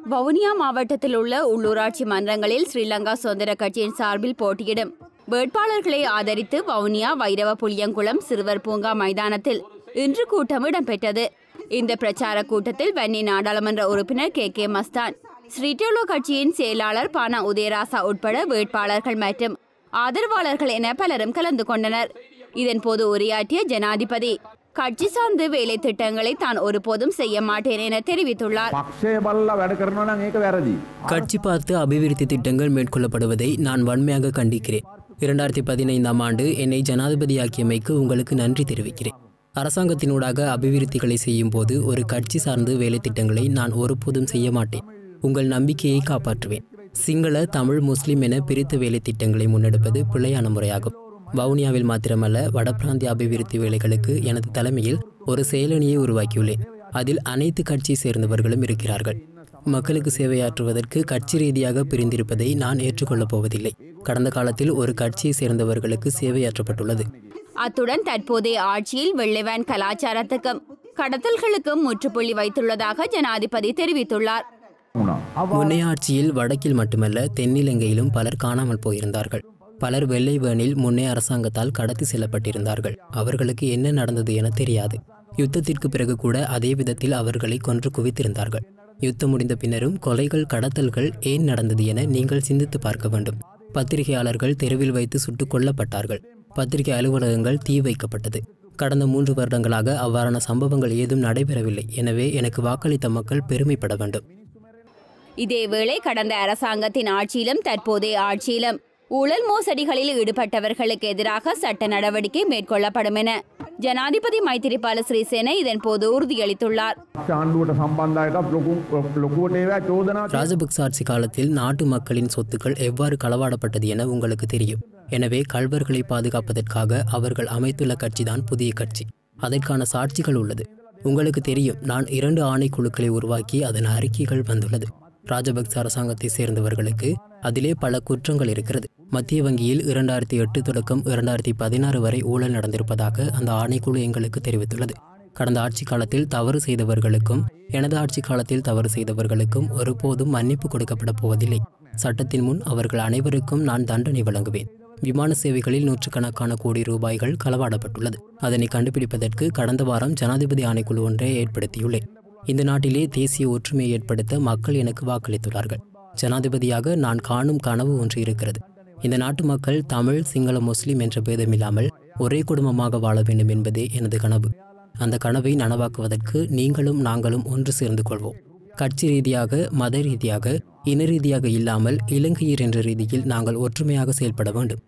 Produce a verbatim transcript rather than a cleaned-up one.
வவுனியா மாவட்டத்தில் உள்ள உள்ளூராட்சி மன்றங்களில் ஸ்ரீலங்கா சுதந்திர கட்சியின் சார்பில் போட்டியிடும் வேட்பாளர்களை ஆதரித்து வவுனியா வைரவ புளியங்குளம் சிறுவர் பூங்கா மைதானத்தில் இன்று கூட்டம் இடம்பெற்றது. இந்த பிரச்சார கூட்டத்தில் வன்னி நாடாளுமன்ற உறுப்பினர் கே கே மஸ்தான், ஸ்ரீடெலோ கட்சியின் செயலாளர் பானா உதயராசா உட்பட வேட்பாளர்கள் மற்றும் ஆதரவாளர்கள் என பலரும் கலந்து கொண்டனர். இதன்போது உரையாற்றிய ஜனாதிபதி, கட்சி சார்ந்த வேலை திட்டங்களை தான் ஒருபோதும் செய்ய மாட்டேன் என தெரிவித்துள்ளார். கட்சி பார்த்து அபிவிருத்தி திட்டங்கள் மேற்கொள்ளப்படுவதை நான் வன்மையாக கண்டிக்கிறேன். இரண்டாயிரத்தி பதினைந்தாம் ஆண்டு என்னை ஜனாதிபதியாக்கியமைக்கு உங்களுக்கு நன்றி தெரிவிக்கிறேன். அரசாங்கத்தினூடாக அபிவிருத்திகளை செய்யும் போது ஒரு கட்சி சார்ந்த வேலை திட்டங்களை நான் ஒருபோதும் செய்ய மாட்டேன். உங்கள் நம்பிக்கையை காப்பாற்றுவேன். சிங்கள, தமிழ், முஸ்லிம் என பிரித்த வேலை திட்டங்களை முன்னெடுப்பது பிழையான முறையாகும். வவுனியாவில் மாத்திரமல்ல, வடபிராந்திய அபிவிருத்தி வேலைகளுக்கு எனது தலைமையில் ஒரு செயலணியை உருவாக்கியுள்ளேன். அதில் அனைத்து கட்சியை சேர்ந்தவர்களும் இருக்கிறார்கள். மக்களுக்கு சேவையாற்றுவதற்கு கட்சி ரீதியாக பிரிந்திருப்பதை நான் ஏற்றுக்கொள்ளப் போவதில்லை. கடந்த காலத்தில் ஒரு கட்சியை சேர்ந்தவர்களுக்கு சேவையாற்றப்பட்டுள்ளது. அத்துடன் தற்போதைய ஆட்சியில் வெள்ளைவேன் கலாச்சாரத்துக்கும் கடத்தல்களுக்கும் முற்றுப்புள்ளி வைத்துள்ளதாக ஜனாதிபதி தெரிவித்துள்ளார். முன்னைய ஆட்சியில் வடக்கில் மட்டுமல்ல, தென்னிலங்கையிலும் பலர் காணாமல் போயிருந்தார்கள். பலர் வெள்ளை வேனில் முன்னே அரசாங்கத்தால் கடத்தி செல்லப்பட்டிருந்தார்கள். அவர்களுக்கு என்ன நடந்தது என தெரியாது. யுத்தத்திற்கு பிறகு கூட அதே விதத்தில் அவர்களை கொன்று குவித்திருந்தார்கள். யுத்தம் முடிந்த பின்னரும் கொலைகள், கடத்தல்கள் ஏன் நடந்தது என நீங்கள் சிந்தித்து பார்க்க வேண்டும். பத்திரிகையாளர்கள் தெருவில் வைத்து சுட்டுக் கொல்லப்பட்டார்கள். பத்திரிகை அலுவலகங்கள் தீ வைக்கப்பட்டது. கடந்த மூன்று வருடங்களாக அவ்வாறான சம்பவங்கள் ஏதும் நடைபெறவில்லை. எனவே எனக்கு வாக்களித்த மக்கள் பெருமைப்பட வேண்டும். இதேவேளை கடந்த அரசாங்கத்தின் ஆட்சியிலும் தற்போதைய ஆட்சியிலும் ஊழல் மோசடிகளில் ஈடுபட்டவர்களுக்கு எதிராக சட்ட நடவடிக்கை மேற்கொள்ளப்படும் என ஜனாதிபதி மைத்திரிபால சிறிசேன இதன்போது உறுதியளித்துள்ளார். ராஜபக்ச ஆட்சி காலத்தில் நாட்டு மக்களின் சொத்துக்கள் எவ்வாறு களவாடப்பட்டது என உங்களுக்கு தெரியும். எனவே கள்வர்களை பாதுகாப்பதற்காக அவர்கள் அமைத்துள்ள கட்சிதான் புதிய கட்சி. அதற்கான சாட்சிகள் உள்ளது. உங்களுக்கு தெரியும், நான் இரண்டு ஆணைக்குழுக்களை உருவாக்கி அதன் அறிக்கைகள் வந்துள்ளது. ராஜபக்ச அரசாங்கத்தை சேர்ந்தவர்களுக்கு அதிலே பல குற்றங்கள் இருக்கிறது. மத்திய வங்கியில் இரண்டாயிரத்தி எட்டு தொடக்கம் இரண்டாயிரத்தி பதினாறு வரை ஊழல் நடந்திருப்பதாக அந்த ஆணைக்குழு எங்களுக்கு தெரிவித்துள்ளது. கடந்த ஆட்சி காலத்தில் தவறு செய்தவர்களுக்கும் எனது ஆட்சி காலத்தில் தவறு செய்தவர்களுக்கும் ஒருபோதும் மன்னிப்பு கொடுக்கப்பட போவதில்லை. சட்டத்தின் முன் அவர்கள் அனைவருக்கும் நான் தண்டனை வழங்குவேன். விமான சேவைகளில் நூற்றுக்கணக்கான கோடி ரூபாய்கள் களவாடப்பட்டுள்ளது. அதனை கண்டுபிடிப்பதற்கு கடந்த வாரம் ஜனாதிபதி ஆணைக்குழு ஒன்றை ஏற்படுத்தியுள்ளேன். இந்த நாட்டிலே தேசிய ஒற்றுமையை ஏற்படுத்த மக்கள் எனக்கு வாக்களித்துள்ளார்கள். ஜனாதிபதியாக நான் காணும் கனவு ஒன்று இருக்கிறது. இந்த நாட்டு மக்கள் தமிழ், சிங்கள, முஸ்லிம் என்ற பேதமில்லாமல் ஒரே குடும்பமாக வாழ வேண்டும் என்பதே எனது கனவு. அந்த கனவை நனவாக்குவதற்கு நீங்களும் நாங்களும் ஒன்று சேர்ந்து கொள்வோம். கட்சி ரீதியாக, மத ரீதியாக, இன ரீதியாக இல்லாமல் இலங்கையர் என்ற ரீதியில் நாங்கள் ஒற்றுமையாக செயல்பட வேண்டும்.